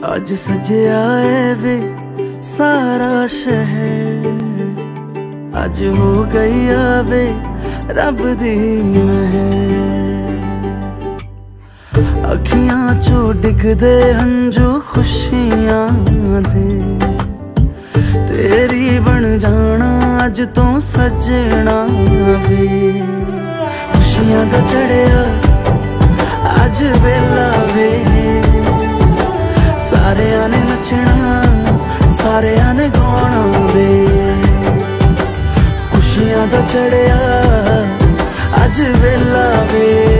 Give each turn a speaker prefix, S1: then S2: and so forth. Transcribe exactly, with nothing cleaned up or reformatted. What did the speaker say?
S1: अज सजया है वे सारा शहर, अज हो गई आवे रब दी मेहर। अखियां चो डिगदे हंजू खुशियां दे, तेरी बन जाना अज तो सजना वे। खुशियां दा चढ़िया अज वेला वे, सारेयां ने नचना सारेयां ने गाना वे। खुशियां दा चढ़िया अज वेला वे,